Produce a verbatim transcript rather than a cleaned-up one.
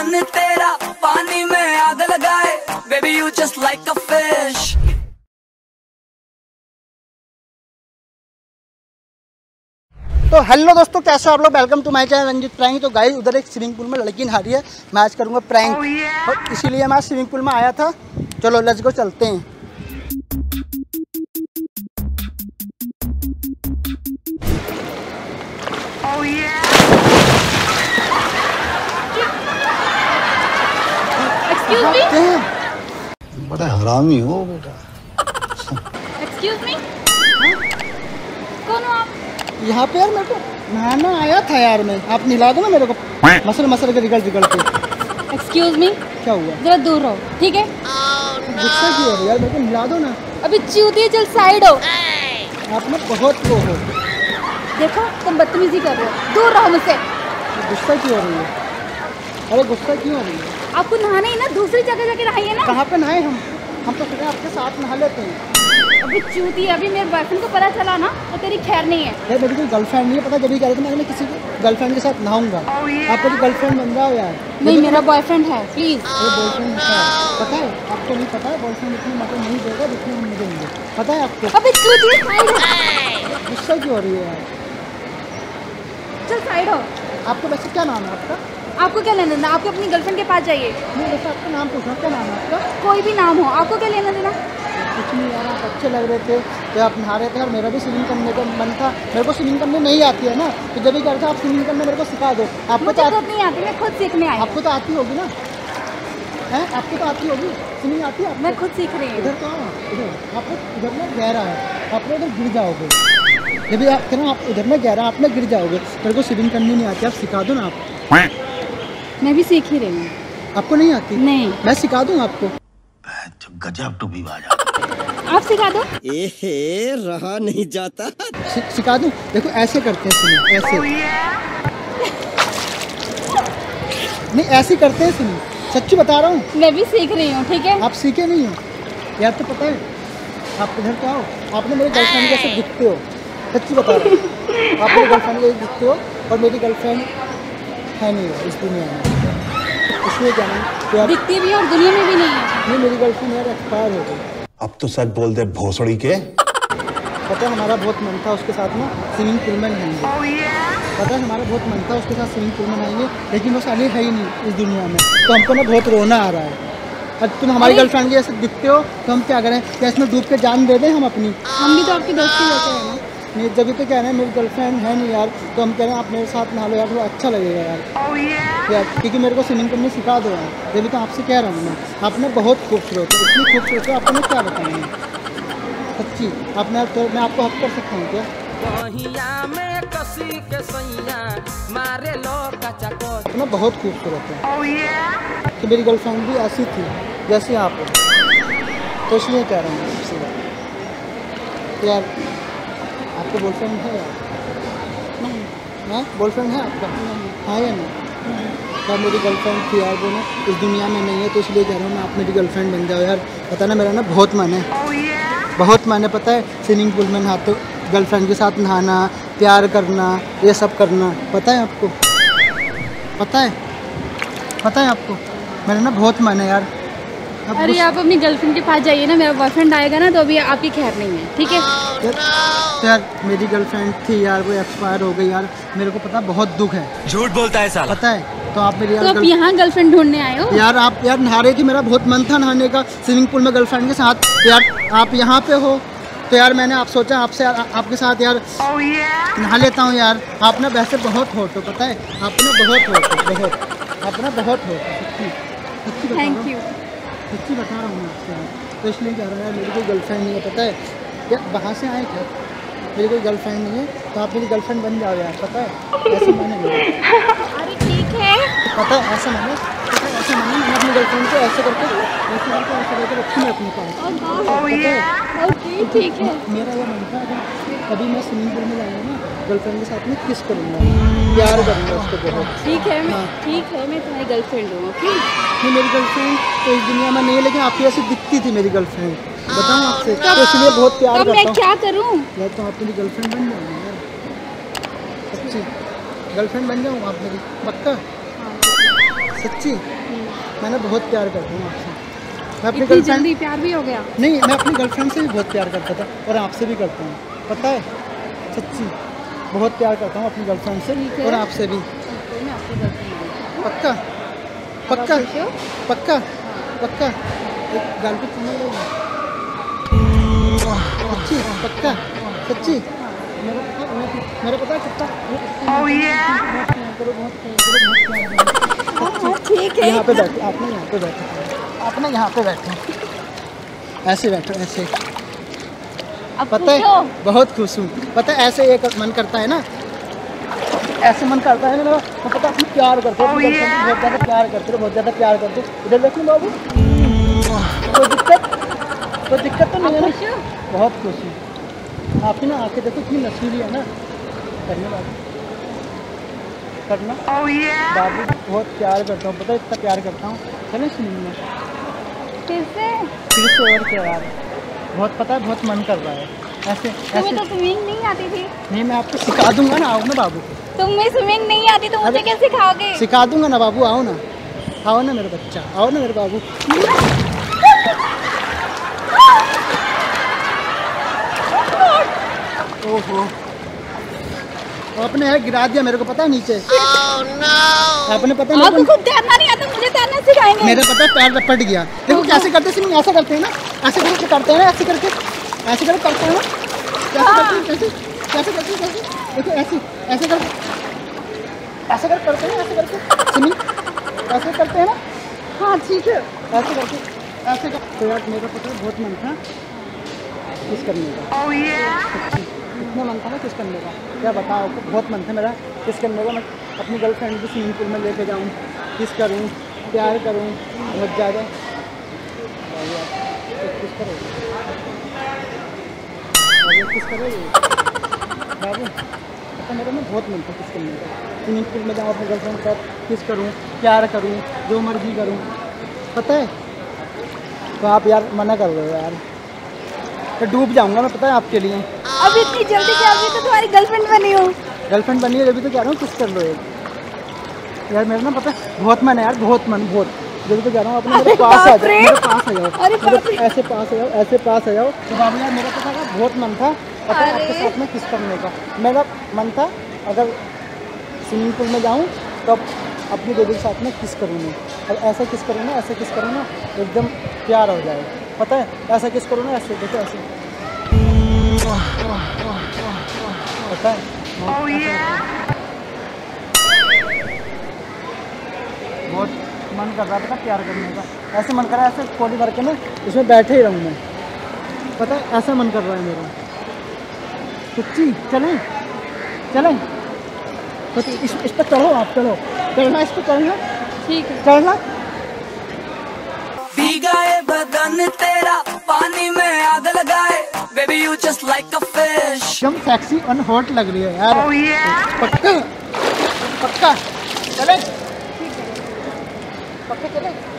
मन तेरा पानी में आग लगाए, baby you just like a fish। तो हेलो दोस्तों, कैसे हो आप लोग? Welcome to my channel Ranjit prank. तो गाइस उधर एक स्विमिंग पूल में लड़की नहा रही है, मैं आज करूँगा प्रैंक। oh, yeah। और इसीलिए मैं स्विमिंग पूल में आया था। चलो लेट्स गो, चलते हैं। oh, yeah। Excuse me? बड़ा हरामी हो बेटा। Excuse me? कौन हो आप? यहाँ पे यार मेरे को नहाना आया था यार मैं, आप नहला दो ना मेरे को मसल मसल के रिगल रिगल के। Excuse me? क्या हुआ? जरा दूर रहो, ठीक है? गुस्सा क्यों हो रहा है यार? मेरे को नहला दो ना। अभी चूतिया, चल साइड हो। आप ना बहुत वो हो। देखो तुम बदतमीजी कर रहे हो, दूर रहो मुझसे। गुस्सा क्यों हो रही है? अरे गुस्सा क्यों हो रही है? आपको नहाना ही ना, दूसरी जगह जाके नहाइए ना। कहाँ पे नहाए हम? हम तो सीधे आपके साथ नहा लेते हैं। अभी चूती, अभी मेरे बॉयफ्रेंड को पता चला ना तो तेरी खैर नहीं है। यार मेरी कोई गर्लफ्रेंड नहीं है, पता। जब भी कह रहे थे मैं किसी गर्लफ्रेंड के साथ नहाऊंगा। oh, yeah। आप मेरी गर्लफ्रेंड बन जाओ यार। नहीं, मेरा बॉयफ्रेंड है, प्लीज। मेरा बॉयफ्रेंड है, पता है आपको? नहीं पता है? बॉयफ्रेंड इतनी मदद नहीं देगा जितनी हम मुझे देंगे, पता है आपको? अभी चूती साइड हो। गुस्सा क्यों हो रही है यार? चल साइड हो। आपको वैसे क्या नाम है आपका? आपको क्या लेना देना? आपको अपनी गर्लफ्रेंड के पास जाइए। नहीं, वैसे आपका नाम पूछना, क्या नाम है आपका? कोई भी नाम हो, आपको क्या लेना देना? कुछ नहीं यार, आप अच्छे लग रहे थे तो आप नहा रहे थे और मेरा भी स्विमिंग करने का मन था। मेरे को स्विमिंग करने नहीं आती है ना, तो जब भी कहते आप स्विमिंग करने मेरे को सिखा दो। आपको तो खुद नहीं आती, मैं खुद सीखने आई। आपको तो आती होगी ना? है, आपको तो आती होगी स्विमिंग, आती है? मैं खुद सीख रही हूँ। इधर तो आओ, इधर आप इधर में गहरा है, आप इधर गिर जाओगे। जब भी आप कहना आप इधर में गहरा, आप में गिर जाओगे। मेरे को स्विमिंग करनी नहीं आती, आप सिखा दो ना। आप मैं भी सीख ही रही हूँ। आपको नहीं आती? नहीं, मैं सिखा दूँ आपको। गजब टू भी बाजा। आप सिखा दो। एहे, रहा नहीं जाता। सि, सिखा दूँ? देखो ऐसे करते हैं स्विमिंग, ऐसे। oh, yeah। नहीं, ऐसे करते हैं स्विमिंग, सच्ची बता रहा हूँ। मैं भी सीख रही हूँ, ठीक है? आप सीखे नहीं हो यार, तो पता है। आप इधर तो आओ, आपने मेरे गर्लफ्रेंड जैसे दिखते हो, सच्ची बता रहा हूँ। आप मेरे गर्लफ्रेंड जैसे दिखते हो और मेरी गर्लफ्रेंड है नहीं है इस दुनिया में, इसलिए क्या नहीं तो दिखती भी और दुनिया में भी नहीं है। ये मेरी गर्लफ्रेंड यार एक्सपायर हो गई। अब तो सच बोल दे भोसड़ी के। पता है हमारा बहुत मन था उसके साथ ना स्विमिंग पूल में नहाएंगे। oh, yeah। पता है हमारा बहुत मन था उसके साथ स्विमिंग पूल में नहाएंगे, लेकिन वो साली है ही नहीं इस दुनिया में। तो हमको ना बहुत रोना आ रहा है। अब तुम हमारी गर्लफ्रेंड जैसे दिखते हो तो हम क्या करें? क्या इसमें डूब के जान दे दें हम अपनी? हम भी तो आपकी दोस्ती होते हैं ना। नहीं, जब भी तो कह रहे हैं मेरी गर्लफ्रेंड है नहीं यार, तो हम कह रहे हैं आप मेरे साथ नहा लो यार, थोड़ा अच्छा लगेगा यार। oh, yeah। यार क्योंकि मेरे को स्विमिंग करनी सिखा दो यार। जब भी तो आपसे कह रहा हूँ मैं, आप ना बहुत खूबसूरत हो, इतनी खूबसूरत हो, आपको मैं क्या बताऊँ सच्ची। आपने तो मैं आपको हक कर सकता हूँ क्या? तो मैं बहुत खूबसूरत है। oh, yeah। तो मेरी गर्लफ्रेंड भी ऐसी थी जैसे आप हो, तो इसलिए कह रहा हूँ आपसे यार। आपको बॉयफ्रेंड है यार? नहीं। हाँ, बॉयफ्रेंड है आपका? हाँ या नहीं? यार मेरी गर्लफ्रेंड थी यार, वो ना इस दुनिया में नहीं है, तो इसलिए कह रहा हूँ मैं, आप मेरी गर्लफ्रेंड बन जाओ यार। पता ना मेरा ना बहुत मन है। oh, yeah। बहुत मन है, पता है। स्विमिंग पूल में नहाते गर्लफ्रेंड के साथ नहाना, प्यार करना, ये सब करना, पता है आपको? पता है? पता है आपको? मेरा ना बहुत मन है यार। अरे आप अपनी गर्लफ्रेंड के पास जाइए ना, मेरा बॉयफ्रेंड आएगा ना तो अभी आपकी खैर नहीं है, ठीक है? तो यार मेरी गर्लफ्रेंड थी यार, वो एक्सपायर हो गई यार, मेरे को पता बहुत दुख है। झूठ बोलता है साला। पता है? तो आप मेरी तो आप यहाँ गर्लफ्रेंड ढूंढने आए हो? यार आप यार नहा रही थी, मेरा बहुत मन था नहाने का स्विमिंग पूल में गर्लफ्रेंड के साथ। तो यार आप यहाँ पे हो तो यार मैंने आप सोचा आपसे आ, आपके साथ यार oh, yeah। नहा लेता हूँ यार। आप ना वैसे बहुत हो तो पता है, आप ना बहुत हो तो बहुत आप ना बहुत हो सच्ची सच्ची बता थैंक यू, सच्ची बता रहा हूँ मैं आपसे यार। तो इसलिए कह रहा हूँ यार, मेरी कोई गर्लफ्रेंड नहीं है, पता है? यार वहाँ से आए क्या? मेरी कोई गर्लफ्रेंड नहीं है, तो आप मेरी गर्लफ्रेंड बन जाओ यार, पता है? ऐसे मैंने नहीं। अरे ठीक है, पता है ऐसा मैंने पता है ऐसा मैंने मैंने अपनी गर्लफ्रेंड को ऐसे करके ऐसे करके ऐसे करके रखी मैं अपने पास। ओके ठीक है। मेरा ये मन था कभी मैं स्विमिंग पूल में जाऊँगा ना, गर्लफ्रेंड के साथ में किस करूँगा, प्यार करूँगा उसको बहुत। ठीक है, मैं हाँ। ठीक है मैं तुम्हारी गर्लफ्रेंड हूँ। ओके नहीं, मेरी गर्लफ्रेंड तो इस दुनिया में नहीं है, लेकिन आपकी ऐसी दिखती थी मेरी गर्लफ्रेंड, बताऊँ आपसे, तो इसलिए बहुत प्यार करता हूँ। मैं क्या करूँ यार? तो आप मेरी गर्लफ्रेंड बन जाओ यार, सच्ची गर्लफ्रेंड बन जाऊँ आप मेरी, पक्का? सच्ची मैंने बहुत प्यार करता हूँ आपसे। मैं अपनी इतनी गर्लफ्रेंड जल्दी प्यार भी हो गया? नहीं, मैं अपनी गर्लफ्रेंड से भी बहुत प्यार करता था और आपसे भी करता हूँ, पता है, सच्ची बहुत प्यार करता हूँ अपनी गर्लफ्रेंड से ठीक है। और आपसे भी। तो मैं आपकी गर्लफ्रेंड हूँ। पक्का पक्का आप खुश हो? पक्का पक्का एक गाल पे चुम्मा लेगा। सच्ची पक्का सच्ची। मेरा पता मेरा- मेरा पता है कितना ठीक है। यहाँ पे बैठे, आपने यहाँ पे बैठे, आपने यहाँ पे बैठे, ऐसे बैठो ऐसे। अब पता खुश हो? है बहुत खुश हूँ। पता है ऐसे एक मन करता है ना, ऐसे मन करता है ना, मैं पता अपनी प्यार करते हो, अपनी गर्लफ्रेंड से बहुत ज़्यादा प्यार करते हो, बहुत ज़्यादा प्यार करते हो। इधर देखो बाबू, कोई दिक्कत कोई दिक्कत तो नहीं है आप ना? खुश हो? बहुत खुश हूँ। आपकी ना आँखें देखो इतनी नशीली है ना, करने बाबू करना। बाबू बहुत प्यार करता हूँ, पता है इतना प्यार करता हूँ। चलो स्विमिंग में फिर से? फिर से और क्या यार, बहुत पता है बहुत मन कर रहा है ऐसे तुम्हें ऐसे। तो स्विमिंग नहीं आती थी। नहीं मैं आपको सिखा दूंगा ना, आओ ना बाबू, तुम्हें स्विमिंग नहीं आती तो मुझे अरे- कैसे सिखाओगे? सिखा दूंगा ना बाबू, आओ ना, आओ ना मेरे बच्चा, आओ ना मेरे बाबू। ओहो, आपने है गिरा दिया मेरे को, पता है नीचे। oh, no! आपने पता है आपको मेरे को, खुद तैरना नहीं आता, मुझे तैरना सिखाएंगे। मेरे पता है पैर लपट गया। देखो कैसे करते हैं, ऐसा करते हैं ना, ऐसे करके करते हैं ना, ऐसे करके ऐसे करके करते हैं ना, कैसे करते हैं, कैसे कैसे करते हैं, कैसे देखो ऐसे ऐसे करके ऐसे करके करते हैं, ऐसे करके सुनी, ऐसे करते हैं ना। हाँ ठीक है, ऐसे करके ऐसे कर। तो यार मेरा पता है बहुत मन था किस करने का। oh, yeah? इतना मन था ना किस करने का, क्या बताओ आपको, बहुत मन था मेरा किस करने का। मैं अपनी गर्लफ्रेंड को स्विमिंग पूल में लेके जाऊँ, किस करूँ, प्यार करूँ बहुत ज़्यादा। किस करो किस करोगे बाबू, पता मेरा ना बहुत मन था किस करने का। स्विमिंग पूल में जाऊँ अपनी गर्लफ्रेंड के साथ, किस करूँ, प्यार करूँ, जो मर्जी करूँ, पता है। तो आप यार मना कर रहे हो यार, तो डूब जाऊंगा मैं, पता है आपके लिए। अब इतनी जल्दी क्या, अभी तो तुम्हारी गर्लफ्रेंड बनी हो। गर्लफ्रेंड बनी है जब तो कह रहा हूँ किस कर लो एक। यार मेरा ना पता है बहुत मन है यार, बहुत मन, बहुत जब तो कह रहा हूँ अपने मेरे पास आ जाओ, मेरे पास आ जाओ, अरे बाप रे। ऐसे पास आ जाओ, ऐसे पास आ जाओ। तो बाबू यार मेरा पता है बहुत मन था पता है आपके साथ में किस करने का। मेरा मन था अगर स्विमिंग पूल में जाऊँ तो अपनी बेबी के साथ में किस करूँ मैं, और ऐसा किस करूँ ना, ऐसे किस करूँ ना एकदम प्यार हो जाए, पता है। ऐसा किस करूँ ना, ऐसे देखो ऐसे, पता है बहुत बहुत मन कर रहा था प्यार करने का। ऐसे मन कर रहा है ऐसे कोली भर के ना इसमें बैठे ही रहूँ मैं, पता है ऐसा मन कर रहा है मेरा सच्ची। चलें चलें तो इस इस पर चढ़ो, आप चढ़ो, चढ़ना इस पर, चढ़ना ठीक है। चढ़ना। भीगाए बदन तेरा पानी में आग लगाए, baby you just like a fish. एकदम सेक्सी और हॉट लग रही है यार। oh, yeah? पक्का पक्का चले, पक्का चले।